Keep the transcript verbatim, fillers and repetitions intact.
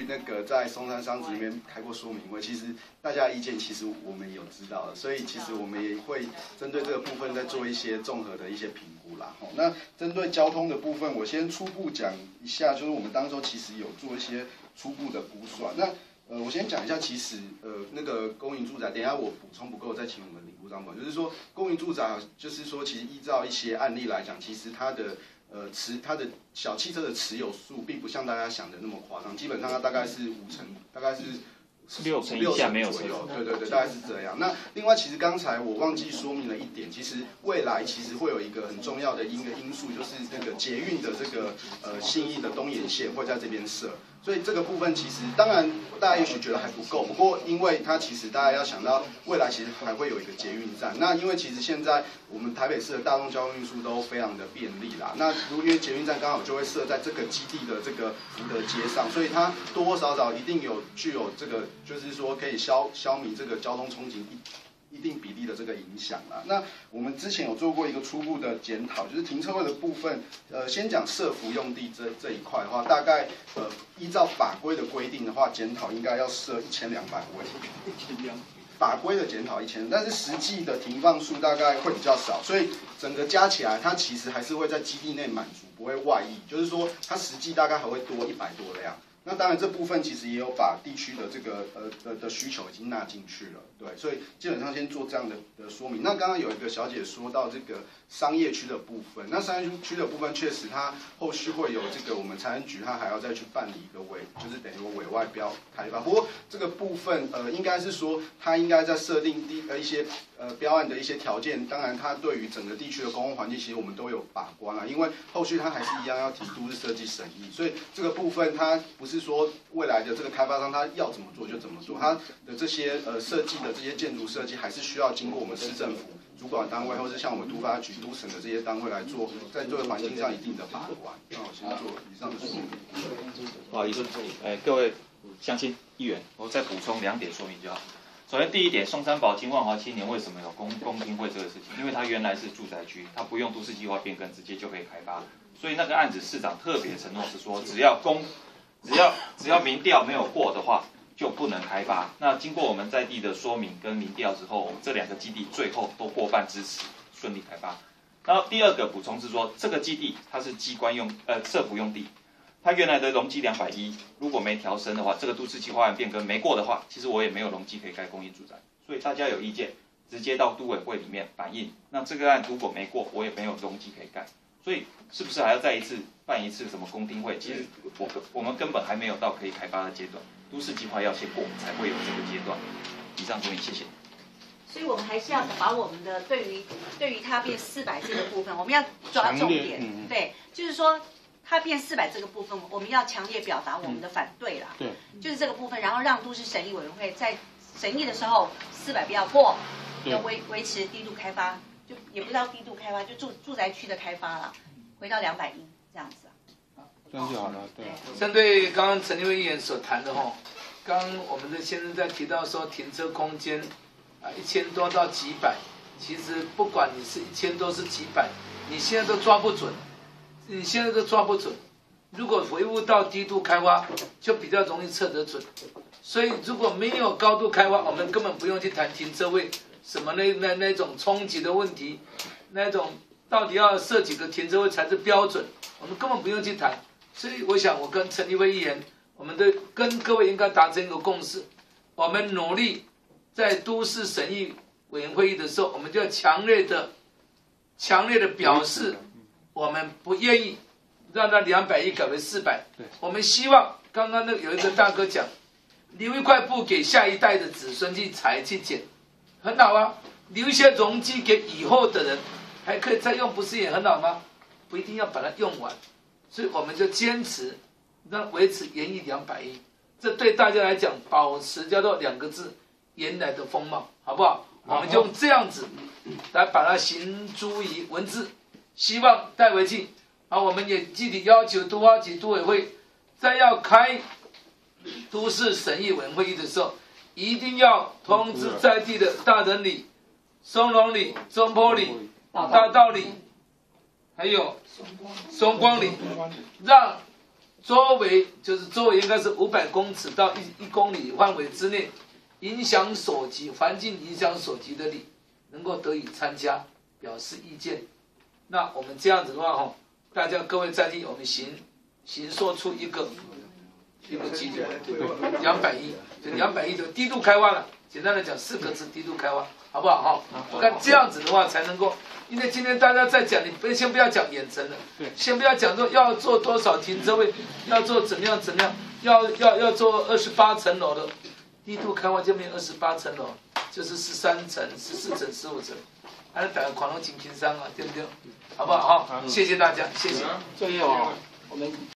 那个在松山商职里面开过说明会，其实大家的意见其实我们有知道的，所以其实我们也会针对这个部分再做一些综合的一些评估啦。哦，那针对交通的部分，我先初步讲一下，就是我们当中其实有做一些初步的估算。那呃，我先讲一下，其实呃那个公营住宅，等一下我补充不够再请我们李部长补。就是说公营住宅，就是说其实依照一些案例来讲，其实它的呃持它的小汽车的持有数，并不像大家想的那么夸张，基本上它大概是五成，大概是六成以下没有车友，对对对，大概是这样。那另外，其实刚才我忘记说明了一点，其实未来其实会有一个很重要的一个因素，就是那个捷运的这个呃信义的东沿线会在这边设。所以这个部分其实，当然大家也许觉得还不够，不过因为它其实大家要想到未来其实还会有一个捷运站。那因为其实现在我们台北市的大众交通运输都非常的便利啦。那如因为捷运站刚好就会设在这个基地的这个福德街上，所以它多多少少一定有具有这个，就是说可以消消弭这个交通冲击一一定比例的这个影响啦。那我们之前有做过一个初步的检讨，就是停车位的部分，呃，先讲社福用地这这一块的话，大概呃依照法规的规定的话，检讨应该要设一千两百位。法规的检讨一千，但是实际的停放数大概会比较少，所以整个加起来，它其实还是会在基地内满足，不会外溢。就是说，它实际大概还会多一百多辆。那当然，这部分其实也有把地区的这个呃的的需求已经纳进去了，对，所以基本上先做这样的的说明。那刚刚有一个小姐说到这个商业区的部分，那商业区的部分确实它后续会有这个我们财政局它还要再去办理一个委，就是等于说委外标开发。不过这个部分呃应该是说它应该在设定地呃一些呃标案的一些条件，当然它对于整个地区的公共环境其实我们都有把关啊，因为后续它还是一样要提都市设计审议，所以这个部分它不是。是说未来的这个开发商他要怎么做就怎么做，他的这些呃设计的这些建筑设计还是需要经过我们市政府主管单位，或是像我们都发局、都审的这些单位来做，在这个环境上一定的把关。那我先做以上的说明。 不好意思，哎，各位乡亲议员，我再补充两点说明就好。首先，第一点，松山宝金万华青年为什么有公公听会这个事情？因为它原来是住宅区，它不用都市计划变更，直接就可以开发。所以那个案子市长特别承诺是说，只要公只要只要民调没有过的话，就不能开发。那经过我们在地的说明跟民调之后，这两个基地最后都过半支持，顺利开发。然后第二个补充是说，这个基地它是机关用呃社福用地，它原来的容积两百一，如果没调升的话，这个都市计划案变更没过的话，其实我也没有容积可以盖公益住宅。所以大家有意见，直接到都委会里面反映。那这个案如果没过，我也没有容积可以盖。所以是不是还要再一次办一次什么公听会？其实我我们根本还没有到可以开发的阶段，都市计划要先过，才会有这个阶段。以上说明，谢谢。 所以我们还是要把我们的对于对于它变四百这个部分，我们要抓重点，嗯、对，就是说它变四百这个部分，我们要强烈表达我们的反对啦。 对， 就是这个部分，然后让都市审议委员会在审议的时候四百不要过，要维维持低度开发。就也不叫低度开发，就住住宅区的开发了，回到两百一这样子啊。 这样就好了，对。 针对刚刚陈立威议员所谈的哈，刚刚我们的先生在提到说停车空间啊一千多到几百，其实不管你是一千多是几百，你现在都抓不准，你现在都抓不准。如果回复到低度开发，就比较容易测得准。所以如果没有高度开发，我们根本不用去谈停车位。什么那那那种冲击的问题，那种到底要设几个停车位才是标准，我们根本不用去谈。所以我想，我跟陈立威议员，我们的跟各位应该达成一个共识，我们努力在都市审议委员会议的时候，我们就要强烈的、强烈的表示，我们不愿意让它两百亿改为四百。我们希望刚刚那有一个大哥讲，留一块布给下一代的子孙去裁去捡。很好啊，留一些容积给以后的人，还可以再用，不是也很好吗？不一定要把它用完，所以我们就坚持让维持原意两百亿，这对大家来讲，保持叫做两个字，原来的风貌，好不好？我们就用这样子来把它形诸于文字，希望带回去。啊，我们也具体要求都发局、都委会，在要开都市审议委员会议的时候。一定要通知在地的大人里、松隆里、中坡里、大道里，还有松光里，让周围就是周围应该是五百公尺到一一公里范围之内，影响所及环境影响所及的里，能够得以参加表示意见。那我们这样子的话，哈，大家各位在地，我们行行说出一个一个基准，两百亿，就两百亿的低度开发了。简单的讲，四个字：低度开发，好不好？哈，我看这样子的话才能够。因为今天大家在讲，你不先不要讲远程的，先不要讲说要做多少停车位，要做怎么样怎么样，要要要做二十八层楼的，低度开发就没有二十八层楼，就是十三层、十四层、十五层，还是打个广东金平商啊，对不对？好不好？好，谢谢大家，谢谢。 所以哦，我们。